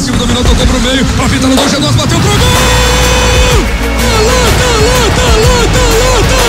cima, dominou, tocou pro meio. Pra pintar no gol, G2, bateu pro gol! Tá lá, tá lá, tá lá, tá lá, tá lá!